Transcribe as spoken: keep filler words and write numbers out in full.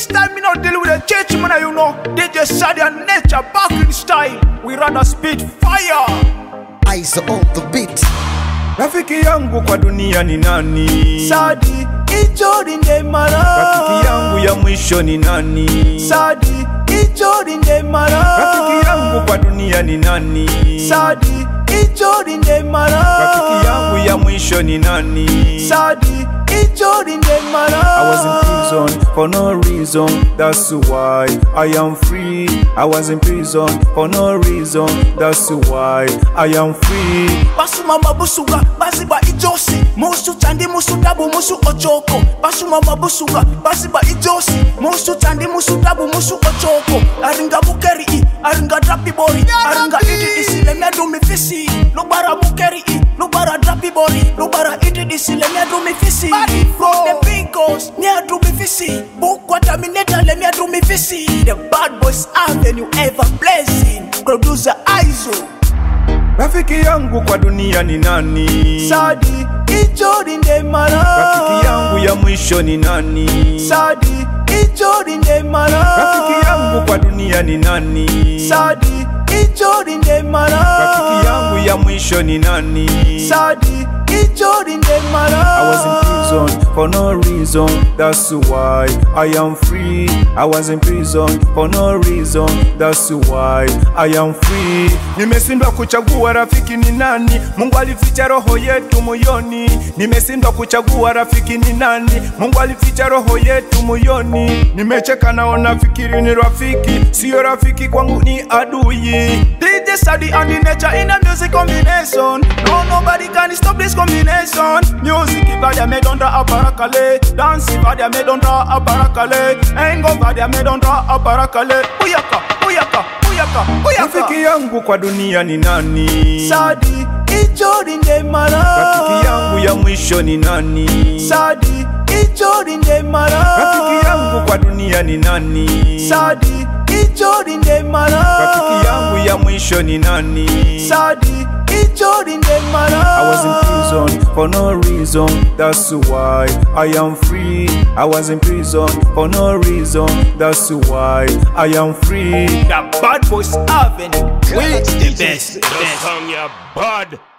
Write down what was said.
This time me not deal with a church man, you know. They just Shady and Nature back in style. We rather spit fire. Eyes on the beat. Rafiki yangu kwa dunia ni nani? Shady, ichori nde mara. Rafiki yangu ya mwisho ni nani? Shady, ichori nde mara. Rafiki yangu kwa dunia ni nani? Shady, ichori nde mara. Rafiki yangu ya mwisho ni nani? Shady, ichori nde mara. I was in prison for no reason, that's why I am free. I was in prison for no reason, that's why I am free. Basu mama busuga, basiba ijosi. Musu tandi musu dabu musu ochoko. Basu mama busuga, basiba ijosi. Musu tandi musu dabu musu ochoko. Aringa bukeri i, aringa drapi bori. Aringa iti disi le medu mi fisi. Lubara bukeri i, lubara drapi bori. Lubara iti disi le medu mi fisi. From the Bingos, near to me fisi. Bukwa terminator le medu mi fisi. The bad boys avenue ever blazing. Producer Aizo. Rafiki yangu kwa dunia ni nani? Shady, ichori nde mara. Rafiki yangu ya mwisho ni nani? Shady, ichori nde mara. Rafiki yangu kwa dunia ni nani? Shady, ichori nde mara. Rafiki yangu ya mwisho ni nani? Shady, ichori nde mara. I was in prison for no reason, that's why I am free. I was in prison for no reason, that's why I am free. Nimeshindwa kuchagua rafiki ni nani, Mungu alificha roho yetu moyoni. Nimeshindwa kuchagua rafiki ni nani, Mungu alificha roho yetu moyoni. Nimecheka naona fikiri ni rafiki, sio rafiki kwangu ni adui. D J Shady and the Nature in a music combination. No, nobody can stop this combination. Music vadia made under a barakale. Dance vadia made under a barakale. Engo vadia made under a barakale. Uyaka, uyaka, uyaka, uyaka. Rafiki yangu kwa dunia ni nani? Shady, ichori nde mara. Rafiki yangu ya mwisho ni nani? Shady, ichori nde mara. Rafiki yangu kwa dunia ni nani? Shady, ichori nde mara. Rafiki yangu ya mwisho ni nani? Shady, ichori nde mara. I was in prison for no reason, that's why I am free. I was in prison for no reason, that's why I am free. The bad boys avenue, we the best. The song ya bad.